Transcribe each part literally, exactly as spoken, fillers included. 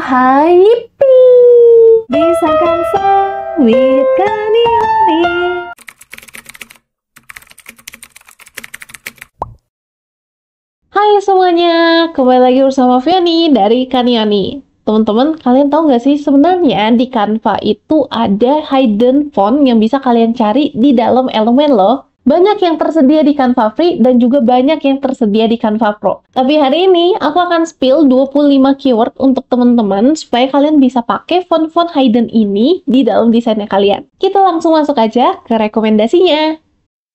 hai, yippee! Bisa Canva with Kaniani. Hai semuanya, kembali lagi bersama Viani dari Kaniani. Teman-teman, kalian tahu nggak sih sebenarnya di Canva itu ada hidden font yang bisa kalian cari di dalam elemen loh. Banyak yang tersedia di Canva Free dan juga banyak yang tersedia di Canva Pro. Tapi hari ini aku akan spill dua puluh lima keyword untuk teman-teman supaya kalian bisa pakai font-font hidden ini di dalam desainnya kalian. Kita langsung masuk aja ke rekomendasinya.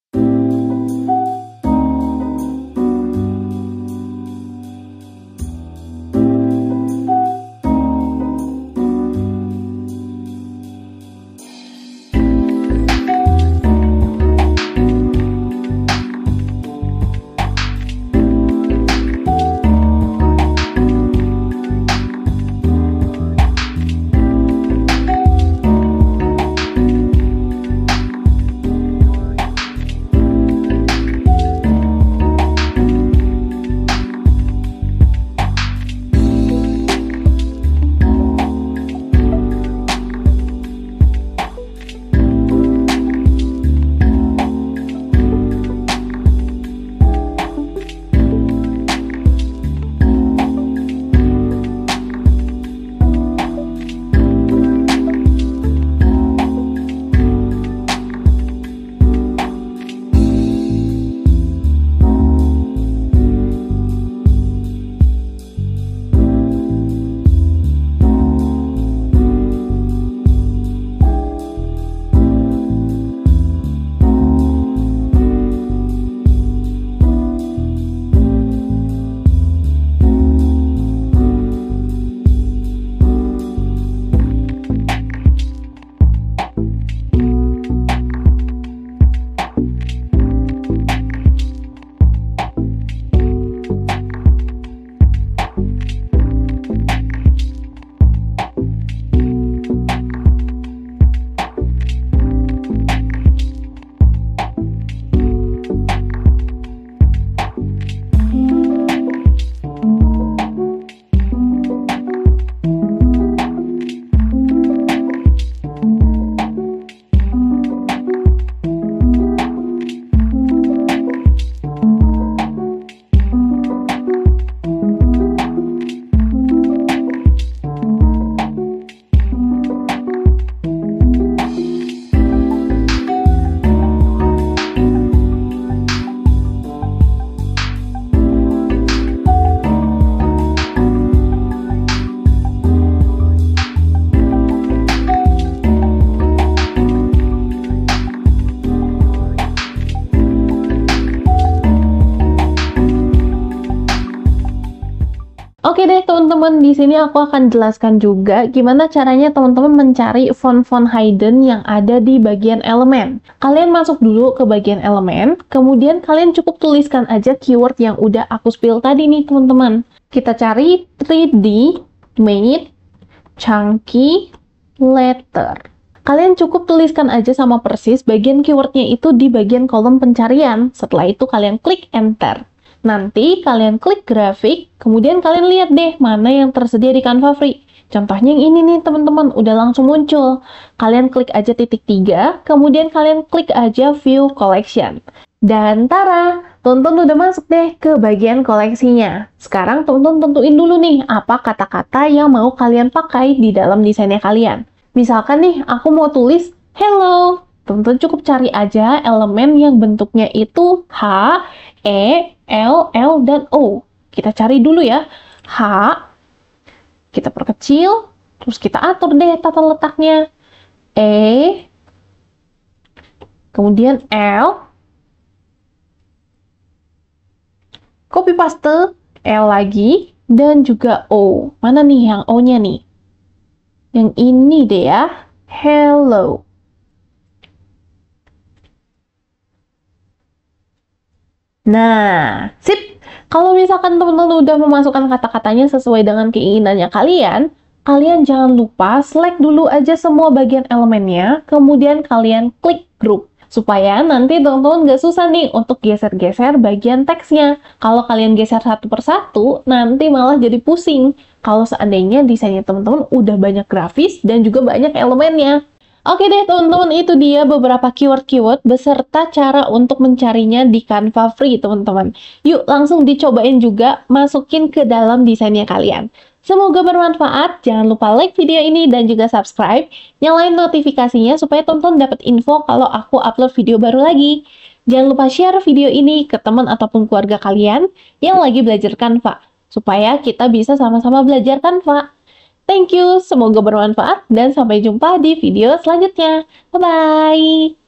Oke deh teman-teman, di sini aku akan jelaskan juga gimana caranya teman-teman mencari font-font hidden yang ada di bagian elemen. Kalian masuk dulu ke bagian elemen, kemudian kalian cukup tuliskan aja keyword yang udah aku spill tadi nih teman-teman. Kita cari tiga D made chunky letter. Kalian cukup tuliskan aja sama persis bagian keywordnya itu di bagian kolom pencarian. Setelah itu kalian klik enter. Nanti kalian klik grafik, kemudian kalian lihat deh mana yang tersedia di Canva Free. Contohnya yang ini nih teman-teman, udah langsung muncul. Kalian klik aja titik tiga, kemudian kalian klik aja view collection. Dan tara, tonton udah masuk deh ke bagian koleksinya. Sekarang tonton tentuin dulu nih apa kata-kata yang mau kalian pakai di dalam desainnya kalian. Misalkan nih, aku mau tulis hello. Teman-teman cukup cari aja elemen yang bentuknya itu H, E, L, L, dan O. Kita cari dulu ya. H, kita perkecil, terus kita atur deh tata letaknya. E, kemudian L, copy paste, L lagi, dan juga O. Mana nih yang O-nya nih? Yang ini deh ya. Hello. Nah, sip. Kalau misalkan teman-teman udah memasukkan kata-katanya sesuai dengan keinginannya kalian, kalian jangan lupa select dulu aja semua bagian elemennya, kemudian kalian klik group. supaya nanti teman-teman nggak susah nih untuk geser-geser bagian teksnya. Kalau kalian geser satu persatu, nanti malah jadi pusing. Kalau seandainya desainnya teman-teman udah banyak grafis dan juga banyak elemennya. Oke deh teman-teman, itu dia beberapa keyword-keyword beserta cara untuk mencarinya di Canva Free teman-teman. Yuk langsung dicobain juga, masukin ke dalam desainnya kalian. Semoga bermanfaat, jangan lupa like video ini dan juga subscribe, nyalain notifikasinya supaya teman-teman dapat info kalau aku upload video baru lagi. Jangan lupa share video ini ke teman ataupun keluarga kalian yang lagi belajar Canva, supaya kita bisa sama-sama belajar Canva. Thank you, semoga bermanfaat dan sampai jumpa di video selanjutnya. Bye-bye!